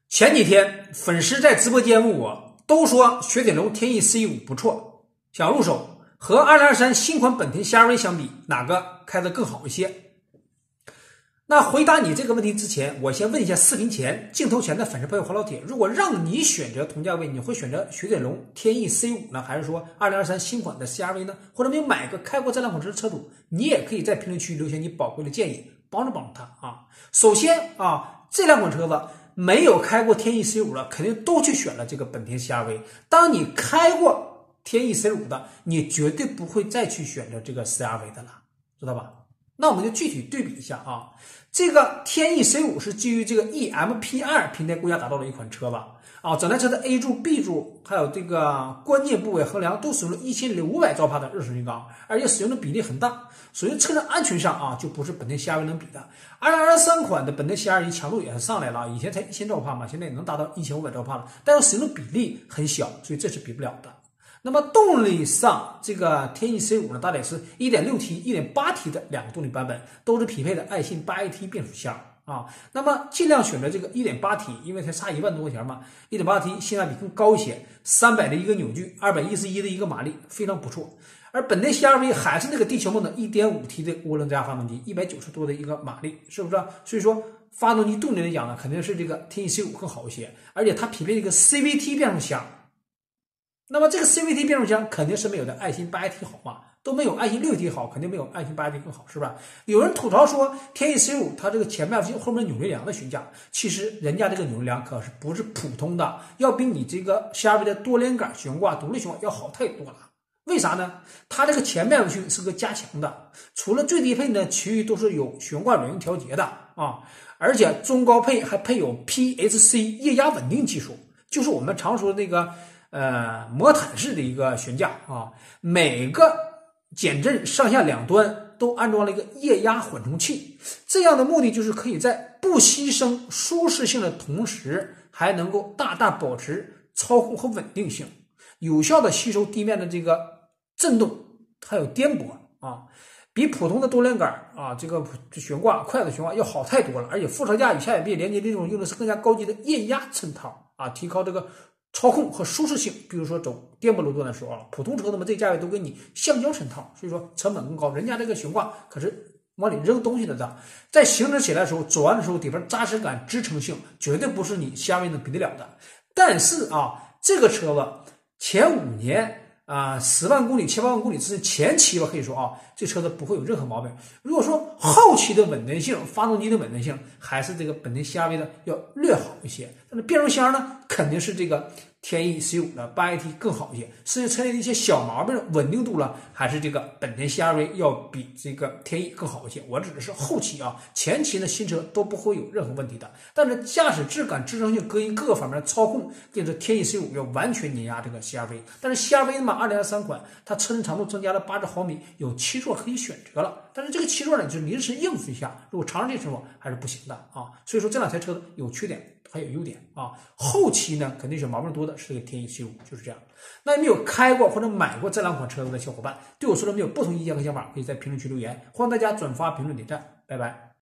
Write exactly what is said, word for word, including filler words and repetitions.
前几天粉丝在直播间问我，都说雪铁龙天翼 C 五 不错，想入手，和二零二三新款本田 C R V 相比，哪个开得更好一些？那回答你这个问题之前，我先问一下视频前、镜头前的粉丝朋友和老铁，如果让你选择同价位，你会选择雪铁龙天翼 C 五 呢，还是说二零二三新款的 C R V 呢？或者你买个开过这两款车的车主，你也可以在评论区留下你宝贵的建议，帮助帮助他啊。首先啊，这两款车子没有开过天翼 C 五 的，肯定都去选了这个本田 C R V。当你开过天翼 C 五 的，你绝对不会再去选择这个 C R V 的了，知道吧？那我们就具体对比一下啊，这个天翼 C 五 是基于这个 E M P 二 平台构架打造的一款车吧？啊，整台车的 A 柱、B 柱还有这个关键部位横梁都使用了一千六百兆帕的热水泥钢，而且使用的比例很大。所以车辆安全上啊，就不是本田 C R V 能比的。二零二三款的本田 C R V 强度也是上来了，以前才一千兆帕嘛，现在也能达到一千五百兆帕了，但是使用的比例很小，所以这是比不了的。那么动力上，这个天翼 C 五 呢，大概是 一点六 T、一点八 T 的两个动力版本，都是匹配的爱信 八 A T 变速箱啊。那么尽量选择这个 一点八 T， 因为才差一万多块钱嘛 ，一点八 T 性价比更高一些，三百的一个扭矩，二百一十一的一个马力，非常不错。而本田 C R V 还是那个地球梦的 一点五 T 的涡轮增压发动机，一百九十多的一个马力，是不是？所以说发动机动力来讲呢，肯定是这个天翼 C 五 更好一些，而且它匹配这个 C V T 变速箱。那么这个 C V T 变速箱肯定是没有的爱信 八 A T 好嘛，都没有爱信 六 A T 好，肯定没有爱信 八 A T 更好，是吧？有人吐槽说天翼 C 五 它这个前麦弗逊后面扭力梁的悬架，其实人家这个扭力梁可是不是普通的，要比你这个 C R V 的多连杆悬挂、独立悬挂要好太多了。为啥呢？它这个前麦弗逊是个加强的，除了最低配呢，其余都是有悬挂软硬调节的啊，而且中高配还配有 P H C 液压稳定技术，就是我们常说的那个呃魔毯式的一个悬架啊，每个减震上下两端都安装了一个液压缓冲器，这样的目的就是可以在不牺牲舒适性的同时，还能够大大保持操控和稳定性，有效的吸收地面的这个震动还有颠簸啊，比普通的多连杆啊这个悬挂筷子悬挂要好太多了，而且副车架与下摆臂连接这种用的是更加高级的液压衬套啊，提高这个操控和舒适性。比如说走颠簸路段的时候啊，普通车那么这价位都给你橡胶衬套，所以说成本更高，人家这个悬挂可是往里扔东西的的，在行驶起来的时候，走完的时候底盘扎实感、支撑性绝对不是你 C R V 能比得了的。但是啊，这个车子前五年啊，十万公里、七八万公里是前期吧，可以说啊，这车子不会有任何毛病。如果说后期的稳定性、发动机的稳定性，还是这个本田 C R V 的要略好一些。但是变速箱呢，肯定是这个天翼 C 五 的 八 A T 更好一些。甚至车内的一些小毛病稳定度了，还是这个本田 C R V 要比这个天翼更好一些。我指的是后期啊，前期的新车都不会有任何问题的。但是驾驶质感、支撑性、隔音各个方面的操控，跟着天翼 C 五 要完全碾压这个 C R V。但是 C R V 嘛，二零二三款它车身长度增加了八十毫米，有七座可以选择了。但是这个七座呢，就是临时应付一下，如果长时间生活还是不行的啊。所以说这两台车子有缺点还有优点啊。后期呢，肯定是毛病多的是这个天翼 C 五，就是这样。那没有开过或者买过这两款车子的小伙伴，对我说的没有不同意见和想法，可以在评论区留言，欢迎大家转发、评论、点赞，拜拜。